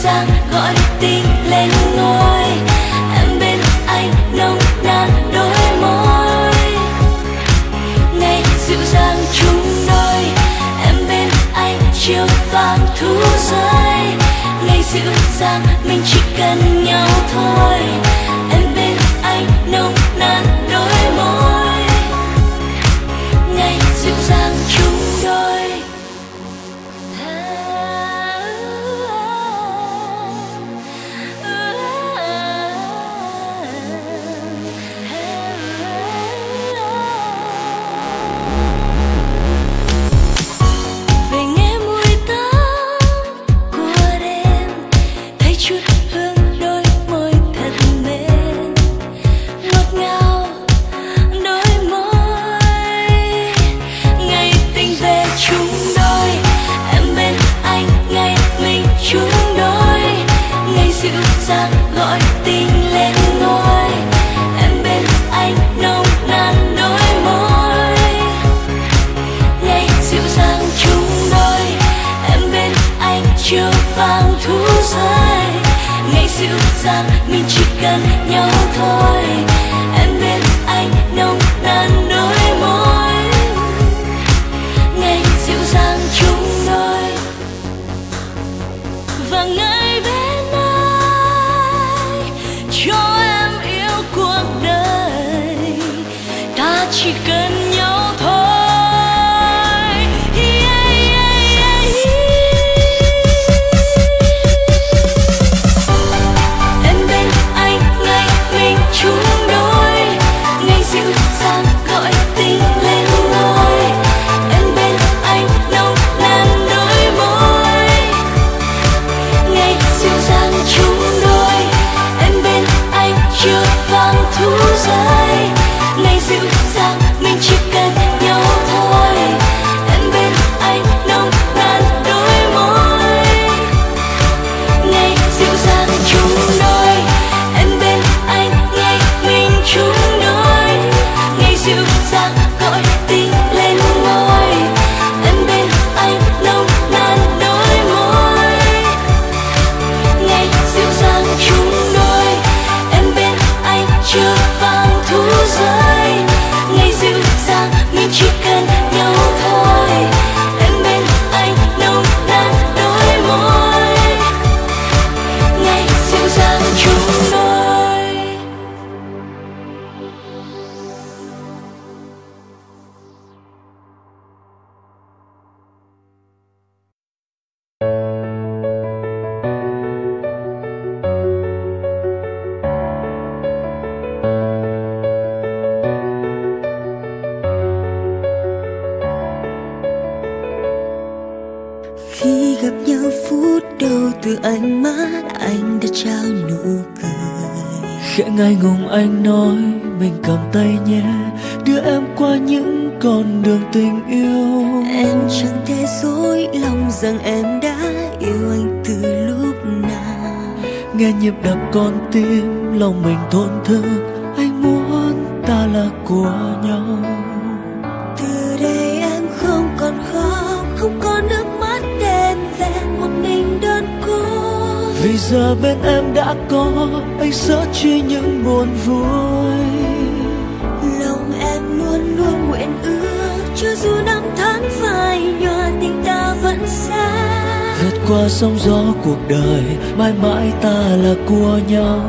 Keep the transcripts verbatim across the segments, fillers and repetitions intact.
dàng gọi tình lên ngôi. Em bên anh nồng nàn đôi môi, ngày dịu dàng chung đôi. Em bên anh chiều vàng thu rơi, ngày dịu dàng mình chỉ cần nhau thôi. Em bên anh nồng nàn đôi môi, ngày dịu dàng chung đôi. Gọi tình lên ngôi. Em bên anh nồng nàn đôi môi, ngày dịu dàng chung đôi. Em bên anh chiều vàng thu rơi, ngày dịu dàng mình chỉ cần nhau thôi. Em bên anh nồng nàn đôi môi, ngày dịu dàng chung đôi. Và ngày bên cho em yêu cuộc đời, ta chỉ cần nhau thôi. Yeah, yeah, yeah. Em bên anh ngày mình chung đôi, ngày dịu dàng gọi tình lên ngôi. Em bên anh nồng nàn đôi môi, ngày dịu dàng chung đôi. Chiều vàng thu rơi, ngày dịu dàng mình chỉ cần nhau thôi. Em bên anh nồng nàn đôi môi, ngày dịu dàng chung đôi. Em bên anh ngày mình chung đôi, ngày dịu dàng gọi tình lên ngôi. Em bên anh nồng nàn đôi môi, ngày dịu dàng chung đôi. Chiều vàng thu rơi, ngày dịu dàng mình chỉ cần nhau thôi. Em bên anh nồng nàn đôi môi, ngày dịu dàng chung đôi. Từ ánh mắt anh đã trao nụ cười, khẽ ngại ngùng anh nói mình cầm tay nhé, đưa em qua những con đường tình yêu. Em chẳng thể dối lòng rằng em đã yêu anh từ lúc nào. Nghe nhịp đập con tim lòng mình thổn thức, anh muốn ta là của nhau. Từ đây em không còn khóc, không có nước mắt đen vẹn một mình đơn cô. Vì giờ bên em đã có anh sớt chi những buồn vui. Lòng em luôn luôn nguyện ước, cho dù năm tháng phai nhòa tình ta vẫn xa. Vượt qua sóng gió cuộc đời, mãi mãi ta là của nhau.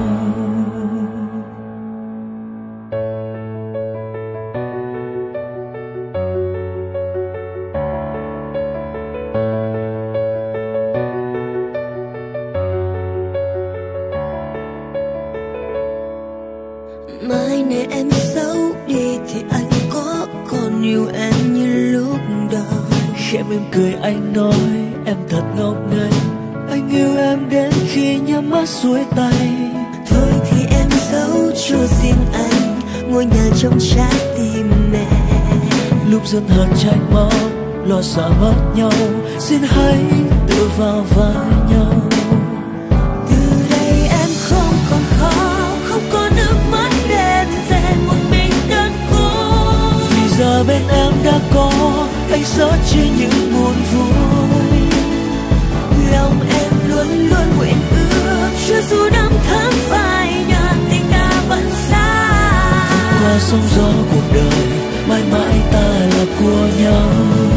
Mai này em xấu đi thì anh có còn yêu em như lúc đầu. Khẽ mỉm cười anh nói em thật ngốc nghếch, anh yêu em đến khi nhắm mắt xuôi tay. Thôi thì em giấu cho riêng anh ngôi nhà trong trái tim mẹ. Lúc dân hờn trách móc lo sợ mất nhau, xin hãy tự vào vai nhau. Từ đây em không còn khóc, không có nước mắt đen vẹn một mình đơn cô. Vì giờ bên em đã có anh sớt chia những buồn vui. Lòng em luôn luôn luôn nguyện ước cho dù năm tháng phai nhạt tình ta vẫn xa. Qua sóng gió cuộc đời mãi mãi ta là của nhau.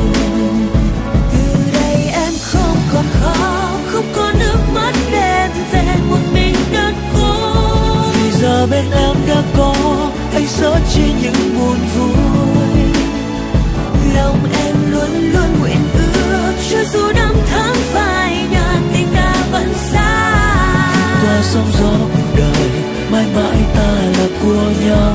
Từ đây em không còn khóc, không có nước mắt đen rèn một mình đơn côi. Vì giờ bên em đã có anh sớt chia những buồn vui. Lòng em luôn luôn nguyện ước cho dù năm tháng phai nhạt tình ta vẫn xa. Qua sóng gió cuộc đời mãi mãi ta là của nhau.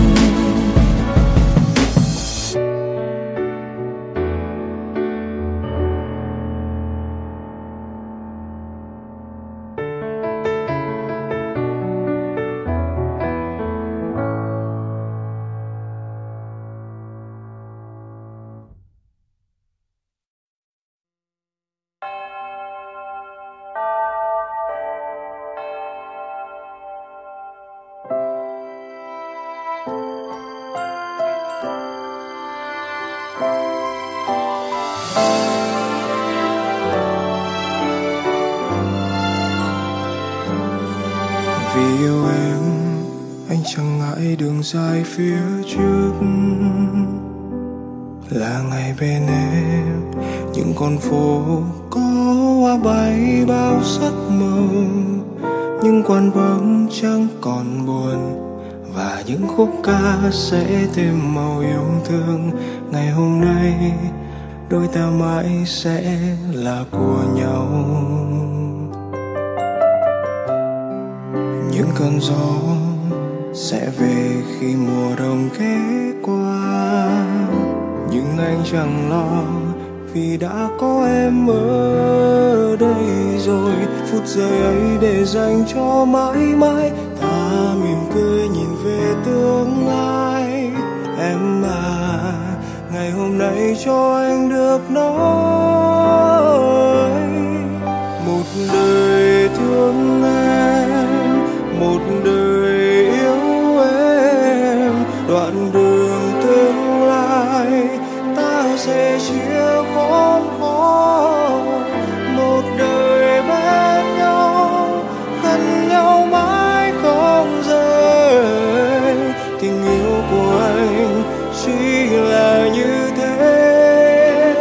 Vì yêu em, anh chẳng ngại đường dài phía trước. Là ngày bên em, những con phố có hoa bay bao sắc màu. Những quán bóng chẳng còn buồn, và những khúc ca sẽ thêm màu yêu thương. Ngày hôm nay, đôi ta mãi sẽ là của nhau. Những cơn gió sẽ về khi mùa đông ghé qua, nhưng anh chẳng lo vì đã có em ở đây rồi. Phút giây ấy để dành cho mãi mãi, ta mỉm cười nhìn về tương lai. Em à, ngày hôm nay cho anh được nói một đời thương em, một đời yêu em. Đoạn đường tương lai ta sẽ chia khốn khó, một đời bên nhau, gần nhau mãi không rời. Tình yêu của anh chỉ là như thế,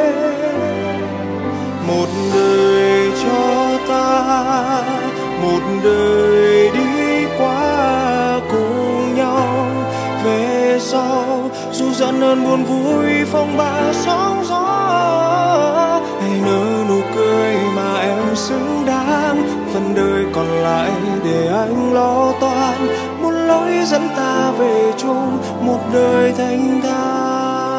một đời cho ta, một đời đi qua cùng nhau. Về sau dù giận hơn buồn vui phong ba sóng gió, hãy nở nụ cười mà em xứng đáng. Phần đời còn lại để anh lo toan, một lối dẫn ta về chung một đời thanh thản.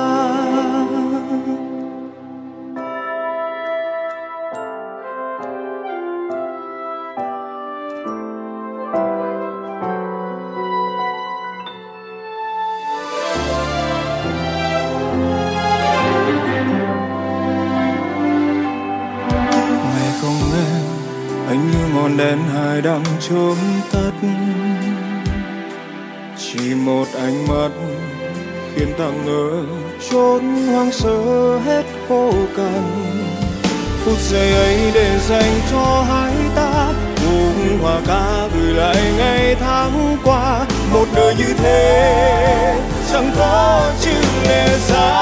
Anh như ngọn đèn hai đang chớm tắt, chỉ một ánh mắt khiến ta ngỡ chốn hoang sơ hết khô cằn. Phút giây ấy để dành cho hai ta, cùng hòa ca gửi lại ngày tháng qua. Một đời như thế chẳng có chữ lệ giá,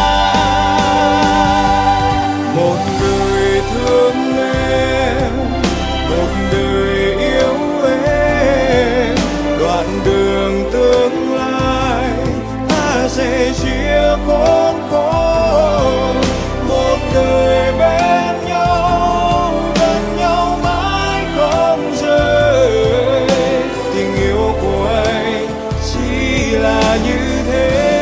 một đời thương em, một đời yêu em. Đoạn đường tương lai ta sẽ chia khốn khổ, một đời bên nhau, gần nhau mãi không rời. Tình yêu của anh chỉ là như thế,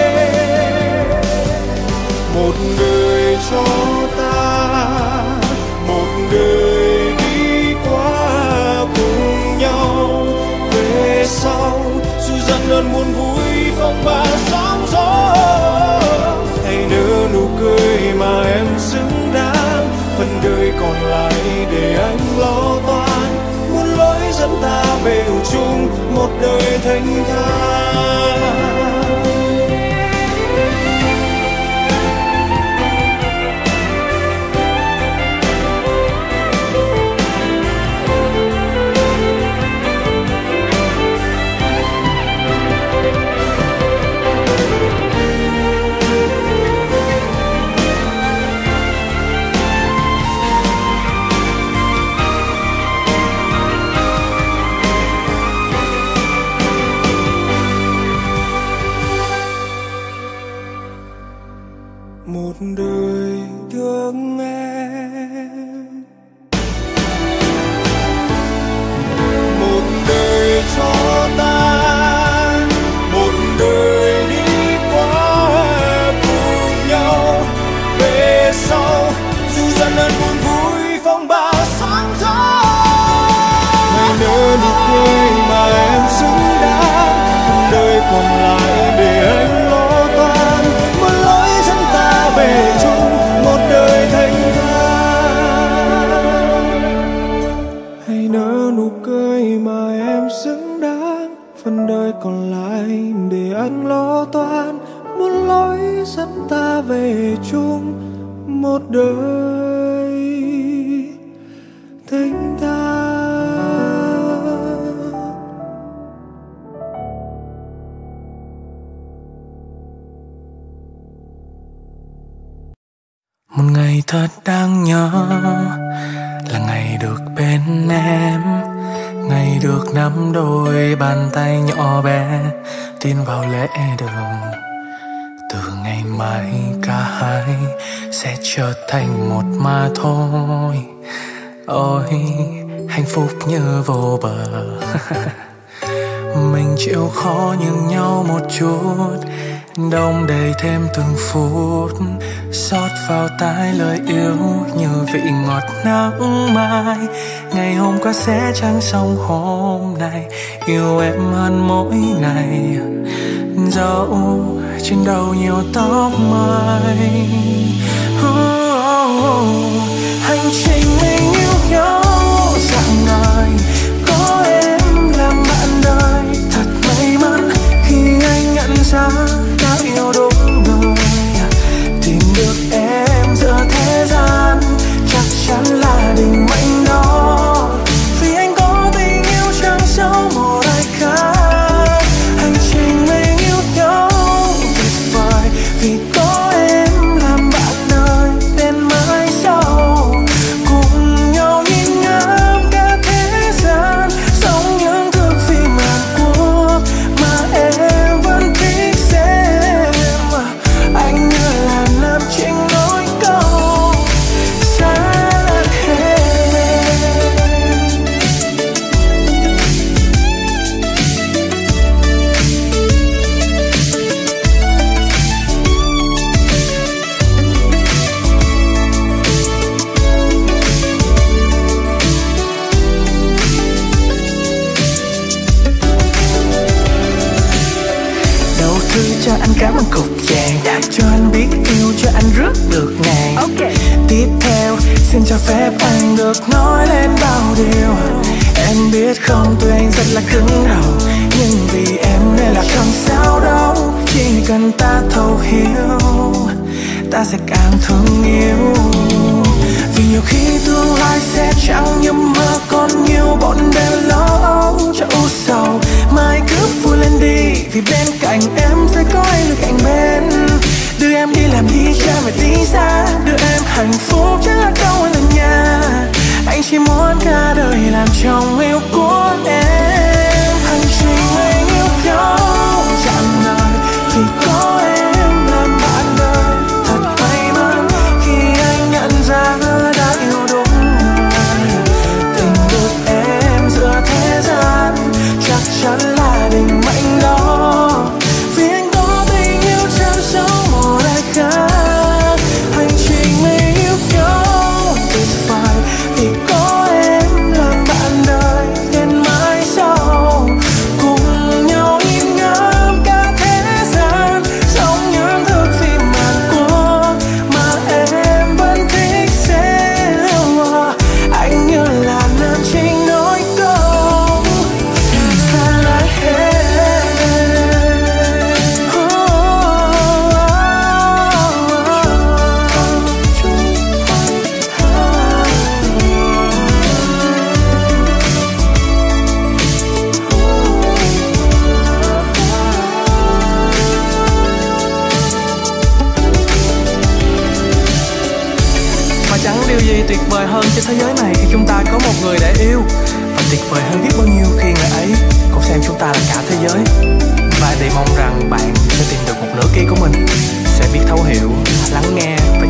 một đời cho ta, một đời đi qua cùng nhau. Về sau dù giận hơn buồn vui phong ba sóng gió, hãy nở nụ cười mà em xứng đáng. Phần đời còn lại để anh lo toan, muốn lối dẫn ta về chung một đời thanh thản. đời thương em. Một đời cho ta, một đời đi qua cùng nhau. Về sau dù gian nan buồn vui phong ba sóng gió, hãy nở nụ cười mà em xứng đáng. Phần đời còn lại để anh lo toan, một lối dẫn ta về chung một đời thanh thản. Hãy nở nụ cười mà em xứng đáng. Phần đời còn lại để anh lo toan, một lối dẫn ta về chung một đời thanh thản. Một ngày thật đáng nhớ là ngày được bên em, ngày được nắm đôi bàn tay nhỏ bé tiến vào lễ đường. Từ ngày mai cả hai sẽ trở thành một mà thôi. Ôi hạnh phúc như vô bờ. Mình chịu khó nhường nhau một chút, đong đầy thêm từng phút, xót vào tai lời yêu như vị ngọt nắng mai. Ngày hôm qua sẽ chẳng xong hôm nay, yêu em hơn mỗi ngày. Dẫu trên đầu nhiều tóc mai. uh, uh, uh. Hành trình mình yêu nhau dạng ngời, có em làm bạn đời. Thật may mắn khi anh nhận ra đã yêu đúng người. Tìm được em giữa thế gian chắc chắn là định mệnh đó, vì anh có tình yêu chẳng giấu một ai khác. Hành trình mình yêu nhau tuyệt vời, vì có em làm bạn đời đến mãi sau. Cùng nhau nhìn ngắm cả thế gian, sống những thước phim Hàn Quốc mà em vẫn thích xem. Anh như là nam chính nối câu xa hết. Đầu thư cho anh cảm ơn cục vàng, cho anh biết yêu, cho anh rước được ngàn. Okay. Tiếp theo xin cho phép anh được nói lên bao điều. Em biết không, tuy anh rất là cứng đầu, nhưng vì em nên là không sao đâu. Chỉ cần ta thấu hiểu, ta sẽ càng thương yêu. Vì nhiều khi tương lai sẽ chẳng như mơ, còn nhiều bọn đèn lo âu cho u sầu. Mai cứ vui lên đi, vì bên cạnh em sẽ có anh ở cạnh bên. Đưa em đi làm đi cha về tí xa, đưa em hạnh phúc chẳng là đâu là nhà. Anh chỉ muốn cả đời làm chồng yêu của em. Hành trình anh yêu nhau chẳng ngờ, vì có em làm bạn đời. Thật may mắn khi anh nhận ra đã yêu đúng người. Tình được em giữa thế gian chắc chắn là định mệnh đó, vì anh có tình yêu chẳng giấu một ai khác. Hành trình mình yêu nhau tuyệt vời, vì có em làm bạn đời đến mãi sau. Cùng nhau nhìn ngắm cả thế gian, sống những thước phim Hàn Quốc mà em vẫn thích xem. Anh như là nam chính nối câu xa lại hết. Và chẳng điều gì tuyệt vời hơn trên thế giới này khi chúng ta có một người để yêu. Và tuyệt vời hơn biết bao nhiêu khi người ấy cũng xem chúng ta là cả thế giới. Và để mong rằng bạn sẽ tìm được một nửa kia của mình, sẽ biết thấu hiểu, lắng nghe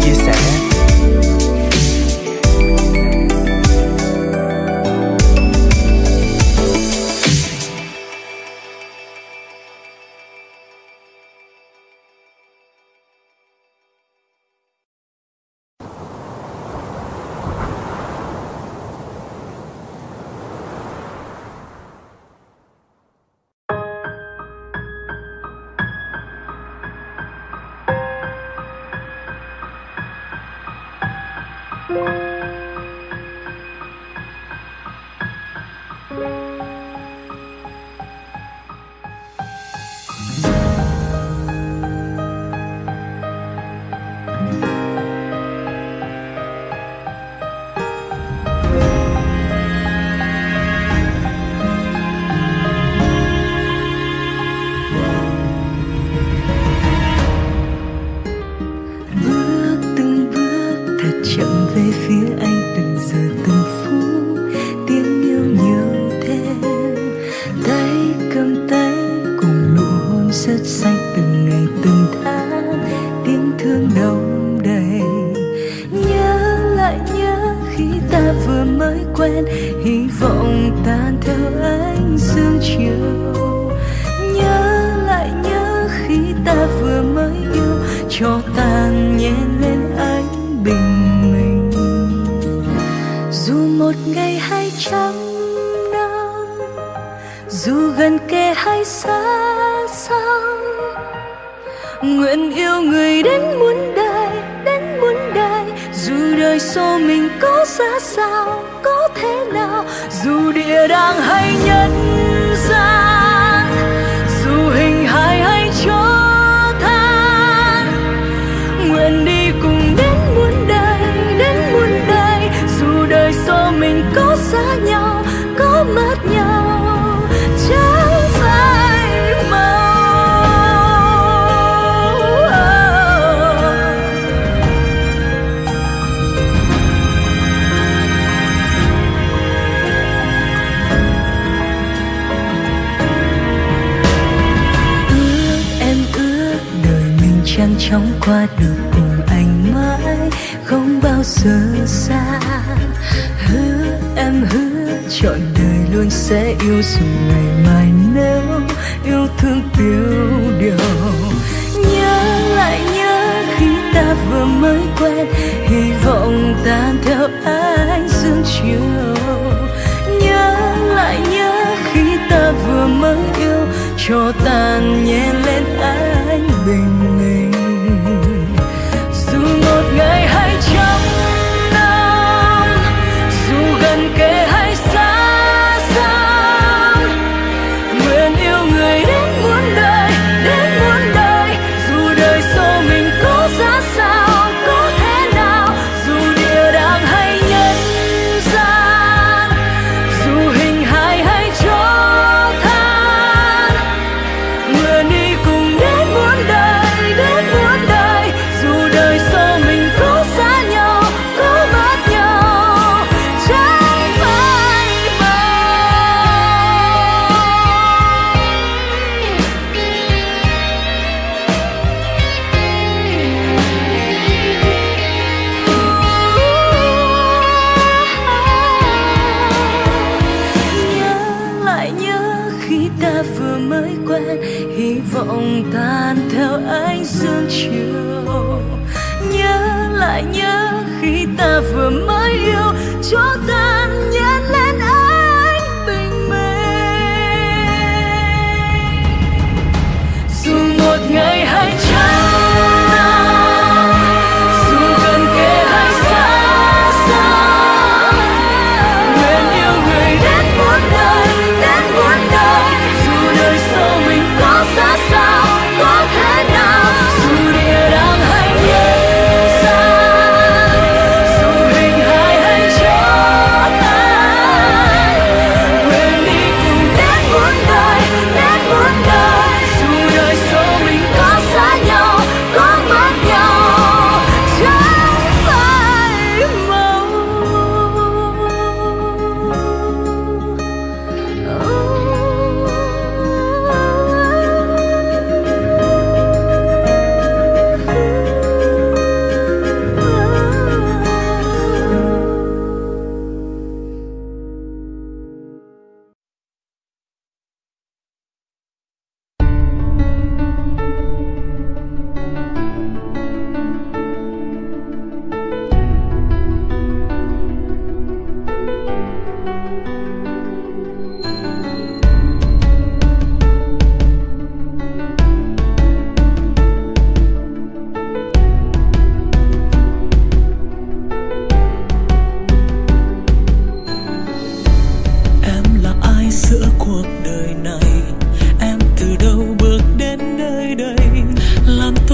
Hãy subscribe cho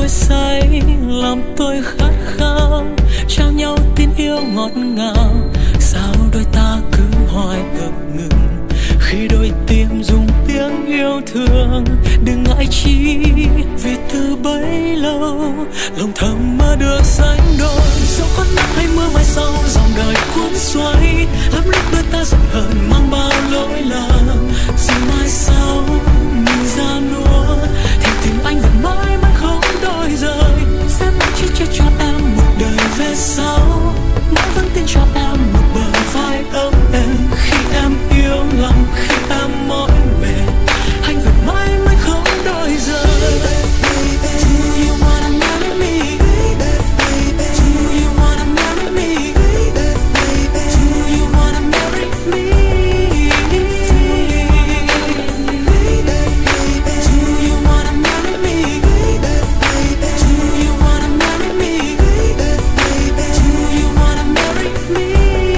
say, làm tôi khát khao, trao nhau tin yêu ngọt ngào. Sao đôi ta cứ hoài ngập ngừng khi đôi tim dùng tiếng yêu thương. Đừng ngại chi vì từ bấy lâu lòng thầm mơ được sánh đôi. Dẫu có nắng hay mưa mai sau dòng đời cuốn xoay, lắm lúc đôi ta giận hờn mang bao lỗi lầm. Rồi mai sau mình ra nua thì tình anh vẫn mãi mãi không đổi rời. Sẽ mãi chia chia cho em một đời về sau, mãi vẫn tin cho em một bờ vai ấm êm. Khi em yêu lòng, khi em mỏi mệt, anh vẫn mãi mãi không đổi rời. Do you wanna marry me? Do you wanna marry me? Do you wanna marry me? Do you wanna marry me? Do you wanna marry me? Do you wanna marry me?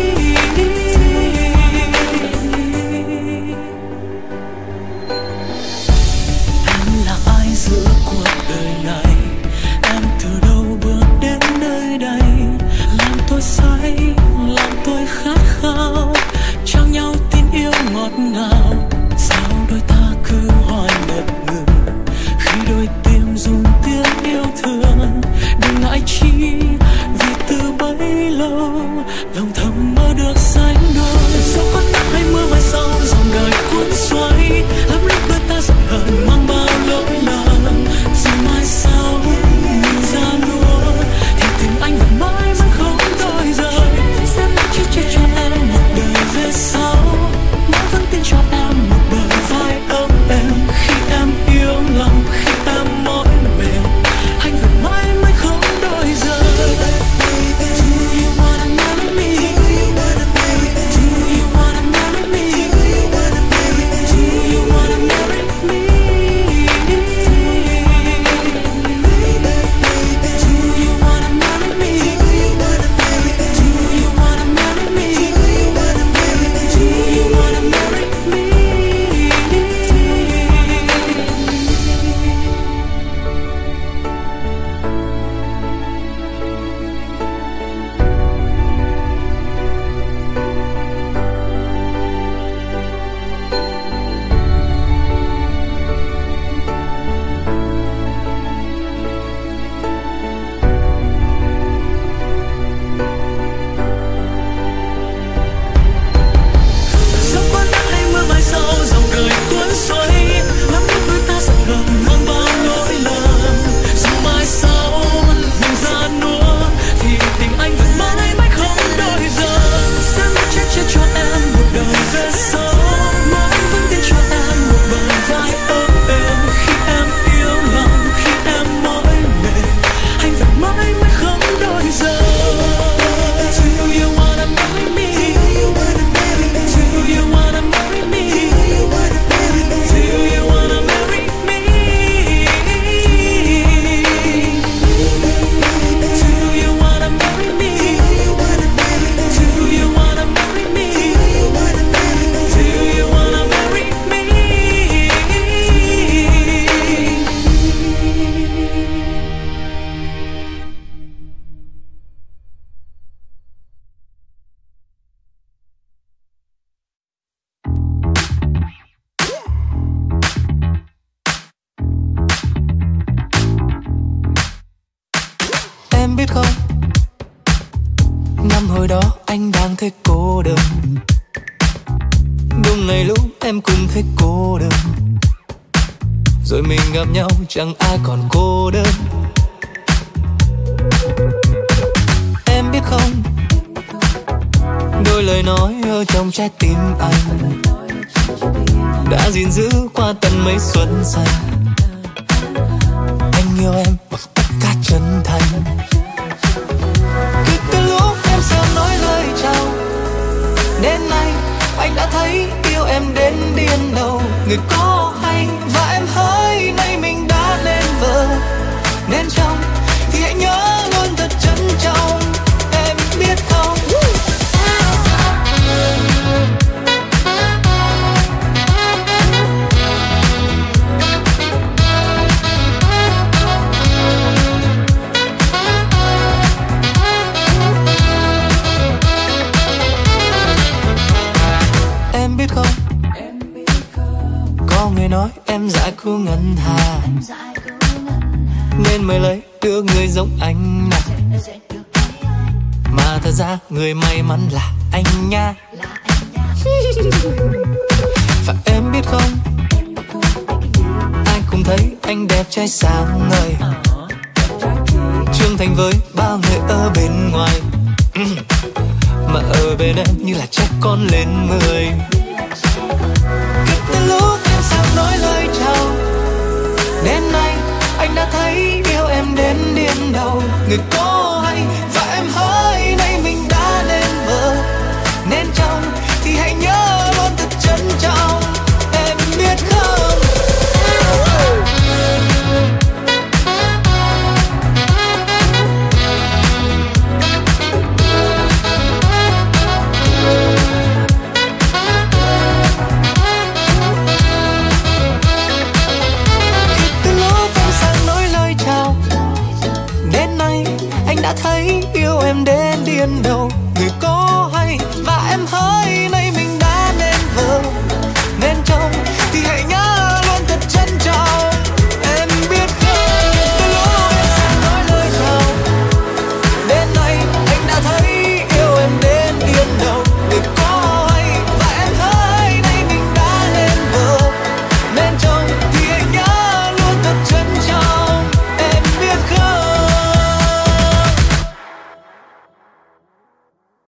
Em là ai giữa cuộc đời này? Em từ đâu bước đến nơi đây? Làm tôi say, làm tôi khát khao, trao nhau tin yêu ngọt ngào. Sao đôi ta cứ hoài ngập ngừng khi đôi tim dùng tiếng yêu thương. Đừng ngại chi vì từ bấy lâu lòng thầm mơ được sánh đôi. Dẫu có nắng hay mưa mai sau dòng đời cuốn xoay, lắm lúc đôi ta giận hờn mang bao lỗi lầm. Rồi mai sau mình ra nua thì tình anh vẫn mãi mãi không đổi rời. Sẽ mãi chia chia cho em một đời về sau, mãi vẫn tin cho em một bờ vai ấm êm. Khi em yêu lòng, khi em mỏi mệt, anh vẫn mãi mãi không đổi rời. Do you wanna marry me? Do you wanna marry me? Do you wanna marry me? Do you wanna marry me? Do you wanna marry me? Do you wanna marry me? Dẫu có nắng hay mưa mai sau dòng đời cuốn xoay, lắm lúc đôi ta giận hờn mang bao lỗi lầm. Rồi mai sau mình ra nua thì tình anh vẫn mãi mãi không đổi rời. Sẽ mãi che chở cho em một đời về sau, mãi vẫn tin cho em một bờ vai ấm êm. Khi em yêu lòng, khi em mỏi mệt, anh vẫn mãi mãi không đổi rời. Do you wanna marry me? Do you wanna marry me? Do you wanna marry me? Do you wanna marry me? Do you wanna marry me? Do you wanna marry me? Do you wanna marry me? Em biết không, năm hồi đó anh đang thấy cô đơn, đúng ngày lúc em cũng thấy cô đơn. Rồi mình gặp nhau chẳng ai còn cô đơn. Em biết không, đôi lời nói ở trong trái tim anh đã gìn giữ qua tận mấy xuân xa. Anh yêu em bằng tất cả chân thành. Cứ từ lúc em sớm nói lời chào, đến nay anh đã thấy yêu em đến điên đầu. Người có hay và em hỡi nay mình đã lên vợ, nên trong thì hãy nhớ luôn thật trân trọng. Em biết không, nên mới lấy được người giống anh nào. Mà thật ra người may mắn là anh nha. Và em biết không, ai cũng thấy anh đẹp trai sáng ngời, trưởng thành với bao người ở bên ngoài, mà ở bên em như là chắc con lên mười. Cứ tới lúc em sắp nói lời chào, đêm nay